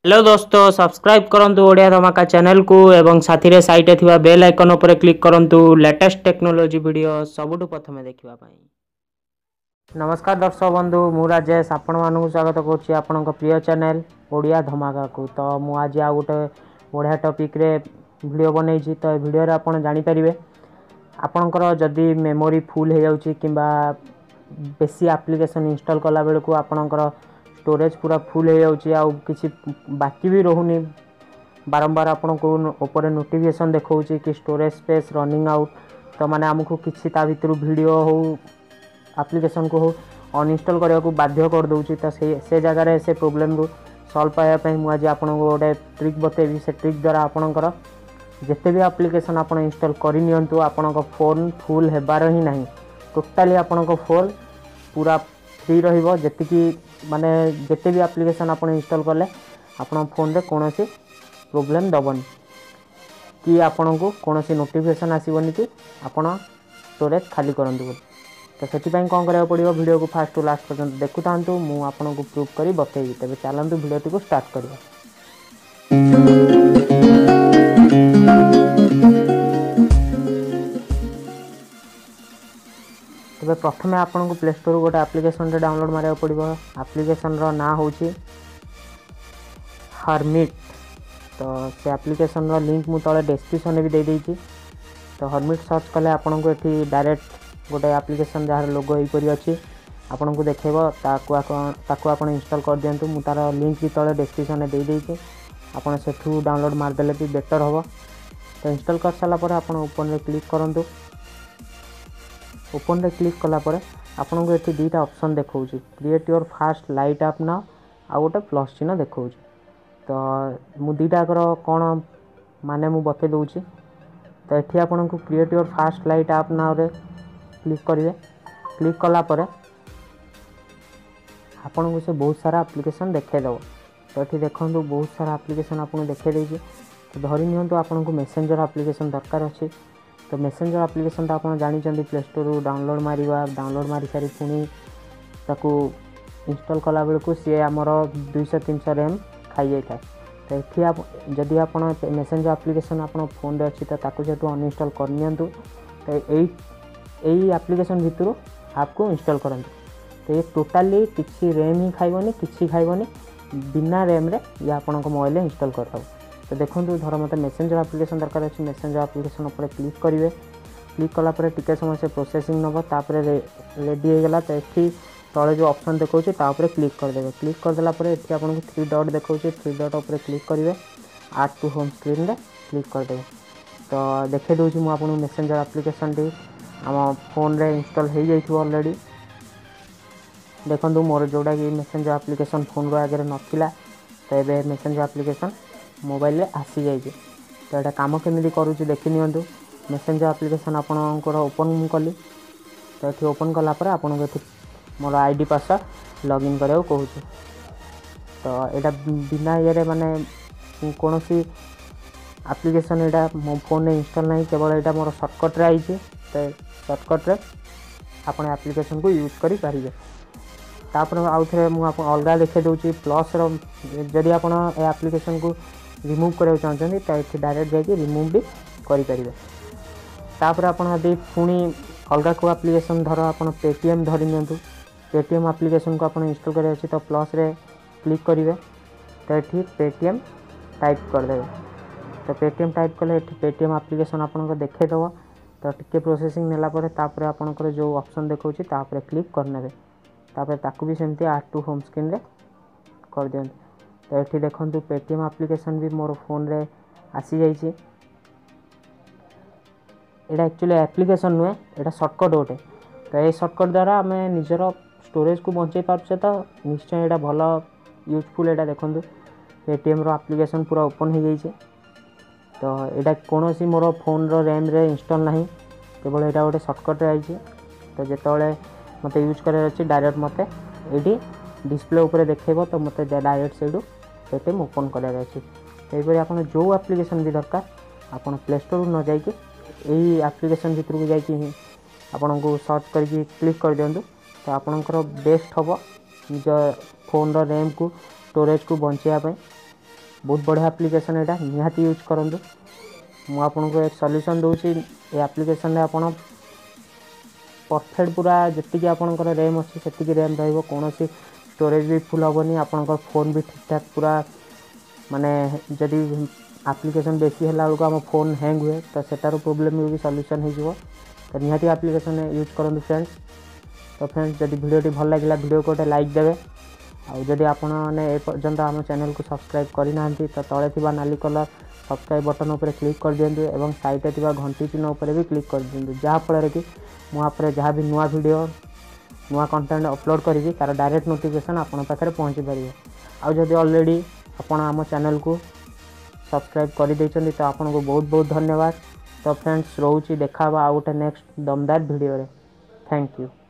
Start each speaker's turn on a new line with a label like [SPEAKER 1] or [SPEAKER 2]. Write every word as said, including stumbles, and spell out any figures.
[SPEAKER 1] Hello दोस्तों, subscribe करंतु ओडिया धमाका चैनल को एवं साथी रे साइटे थिबा बेल आइकन ऊपर क्लिक करंतु लेटेस्ट टेक्नोलॉजी वीडियो सबुठु प्रथमे देखिबा पई। नमस्कार दर्शक बंधु, मु राजेश आपण मानकु स्वागत करूछि आपणक प्रिय चैनल ओडिया धमाका को। तो मु आज आ गोटे बढ़िया टॉपिक रे वीडियो बनैछि। तो वीडियो रे आपण जानि परिबे आपणकर जदी मेमोरी फुल हे जाउछि किबा बेसी एप्लीकेशन इंस्टॉल कला बेल को आपणकर स्टोरेज पूरा फुल हो जाउछि आ किछि बाकी भी रहुनी, बारंबार आपन को ऊपर नोटिफिकेशन देखौछि कि स्टोरेज स्पेस रनिंग आउट। तो माने हमकु किछि ता भितरु वीडियो हो एप्लीकेशन को हो अनइंस्टॉल करया को बाध्य कर दउछि। त से से जगह रे से प्रॉब्लम को सॉल्व पाया पई मु आज आपन को गोटे ट्रिक बतेबी। से ट्रिक द्वारा आपनकर जते भी एप्लीकेशन आपन इंस्टॉल करि नियंतु आपन को फोन फुल हेबार ही नहीं, टोटली आपन को फोन पूरा फ्री रहिबो। जति कि माने जते भी एप्लीकेशन आपन इंस्टॉल करले आपन फोन रे कोनोसी प्रॉब्लम दबनी कि आपन को कोनोसी नोटिफिकेशन आसीबनी कि आपन स्टोरेज खाली करंतु बोल। तो सेति पई कोन करया पड़िबो, वीडियो को फास्ट टू लास्ट पर्यंत देखु तांतु, मु आपन को प्रूफ करी बतेबी। तबे चलंतु वीडियो को स्टार्ट करिया। तबे प्रथमे आपन को प्ले स्टोर गोटे एप्लीकेशन रे डाउनलोड मारिया पड़िबो। एप्लीकेशन रो ना होची हर्मिट। तो से एप्लीकेशन रो लिंक मु तळे डिस्क्रिप्शन में भी दे देछि। तो हर्मिट सर्च कले आपन को एठी डायरेक्ट गोटे एप्लीकेशन जहार लोगो ही करी अछि आपन को देखेबो। ताकू ताकू आपन इंस्टॉल कर दियंतु। मु तार लिंक भी तळे डिस्क्रिप्शन में दे देछि, आपन सेठू डाउनलोड मार देले भी बेटर होबो। तो इंस्टॉल कर साला पर आपन ओपन रे क्लिक करंतु। ओपन रे क्लिक कला पर आपन को एठी दुईटा ऑप्शन देखौछि, create your first lite app now आ गोटे प्लस चिन्ह देखौछि। तो मु दुईटा कर कोन माने मु बते दउछि। तो एठी आपन को create your first lite app now रे क्लिक करिवे। क्लिक कला पर आपन को से बहुत सारा एप्लीकेशन देखे दबो। तो एठी देखंतु बहुत सारा एप्लीकेशन आपन देखे देछि। तो धरि नियंतु आपन को मैसेंजर एप्लीकेशन दरकार अछि। तो मैसेंजर एप्लीकेशन ता आपन जानि चंदी प्ले स्टोर रो डाउनलोड मारिबा। डाउनलोड मारि सारी पुनी ताकू इंस्टॉल कला बेल को सी हमर दो सौ तीन सौ रैम खाई जाय था। तो एठी आप जदी आपन मैसेंजर एप्लीकेशन आपन फोन रे अछि त ताकू जेतु अनइंस्टॉल कर नियंतु। तो एई एई एप्लीकेशन भितरु आपको इंस्टॉल करंतु। तो ये टोटली किछि रैम ही खाइबनी, किछि खाइबनी, बिना रैम रे या आपन को मोबाइल रे इंस्टॉल करथाउ। तो देखंतु धर मते मैसेंजर एप्लीकेशन दरकार अछि। मैसेंजर एप्लीकेशन ऊपर क्लिक करिवे। क्लिक कला पर टिके समय से प्रोसेसिंग नबो, तापर रेडी हो गेला। तो एठी तळे जो ऑप्शन देखौछि ता ऊपर क्लिक कर देबे। क्लिक कर देला पर एठी आपन को थ्री डॉट देखौछि, थ्री डॉट ऊपर क्लिक करिवे। ऐड टू होम स्क्रीन रे क्लिक कर देबे। तो देखे दोछि मु आपन मैसेंजर एप्लीकेशन टी हम फोन रे इंस्टॉल हे जाइथि ऑलरेडी। देखंतु मोर जोडा कि मैसेंजर एप्लीकेशन फोन रो आगे नथिला। तो एबे मैसेंजर एप्लीकेशन मोबाइल रे आसी जाइछे। तो एटा काम केमिति करूछि देखि नियंतु। मैसेंजर एप्लीकेशन आपनकर ओपन कली। तो एठी ओपन कला पर आपन को एठी मोर आईडी पासवर्ड लॉगिन करयो कहूछि। तो एटा बिना ये रे माने कोनोसी एप्लीकेशन एटा मो फोन रे इंस्टॉल नहीं, केवल एटा मोर शॉर्टकट रे आइछि। तो शॉर्टकट रे आपन एप्लीकेशन को यूज करि पारिबे। तापर आउ थे मु आपन अलगा लिखे दउछि प्लस रो। जदि आपन ए एप्लीकेशन को रिमूव करया चाहछन्ती त एठी डायरेक्ट जाके रिमूव भी करि परिबे। तापर आपन यदि पुनी अलगा को एप्लीकेशन धर आपन पेटीएम धरि नियंतु। पेटीएम एप्लीकेशन को आपन इंस्टॉल करया अछि। तो प्लस रे क्लिक करिवे। तो एठी पेटीएम टाइप कर देबे। तो पेटीएम टाइप कले एठी पेटीएम एप्लीकेशन आपन को देखे दबो। तो टिके प्रोसेसिंग नेला पर तापर आपन को जो ऑप्शन देखौछि ता पर क्लिक करनेबे। तापर ताकू भी सेमती ऐड टू होम स्क्रीन रे कर दियन। तो एठी देखंतु पेटीएम एप्लीकेशन भी मोर फोन रे आसी जाइछि। एटा एक्चुअली एप्लीकेशन नुए, एटा शॉर्टकट होटे। तो ए शॉर्टकट द्वारा हमें निजर स्टोरेज को बंचै पारछे। तो निश्चय एटा भलो यूजफुल। एटा देखंतु पेटीएम रो एप्लीकेशन पूरा ओपन हो जाइछे। तो एटा कोनोसी मोर फोन रो रैम रे इंस्टॉल नहीं, केवल एटा गोटे शॉर्टकट रे आइछे। तो जेतोले मते यूज करे अछि डायरेक्ट मते एडी डिस्प्ले ऊपर देखैबो। तो मते डायरेक्ट सेडू पेटीएम ओपन करे अछि। एई परे आपन जो एप्लीकेशन भी दरकार आपन प्ले स्टोर न जाई के एई एप्लीकेशन भितर को जाई कि आपन को सर्च करके क्लिक कर दियंतु। तो आपनकर बेस्ट हबो निज फोन रो रैम को स्टोरेज को बंचिया पई। बहुत बढ़िया एप्लिकेशन एटा निहाती यूज करंतु मु आपनको एक सॉल्यूशन दूची ए एप्लिकेशन रे आपण परफेक्ट पूरा जति आपणकर रैम अच्छी से रैम रहिबो कोनोसी स्टोरेज भी फुल हेनी आपणकर फोन भी ठीक ठाक पूरा माने जदि एप्लिकेशन बेसी है बेलू आम फोन हैंग हुए तो सेटार प्रोब्लेम भी सॉल्यूशन हो तो निहाती एप्लिकेशन यूज करूँ फ्रेंड्स। तो फ्रेंड्स जदि वीडियोटी भल लगे वीडियो को गोटे लाइक देवे आउ जदि आपण मैंने एपर्यंत आम चैनल को सब्सक्राइब करना तो तले थिबा नाली कलर सब्सक्राइब बटन उपर क्लिक कर दिंतु एवं साइड थिबा घंटी चिन्ह उपर भी क्लिक कर दिंतु जहाँफल कि मुझे जहाँ भी नुआ वीडियो नुआ कंटेंट अपलोड करी तार डायरेक्ट नोटिफिकेशन आपण पाखे पहुँची पारे। आउ जदि ऑलरेडी आपण आम चैनल को सब्सक्राइब कर देइछन्ती तो आपन को बहुत बहुत धन्यवाद। तो फ्रेंड्स रोची देखा आउ गोटे नेक्स्ट दमदार वीडियो रे। Thank you.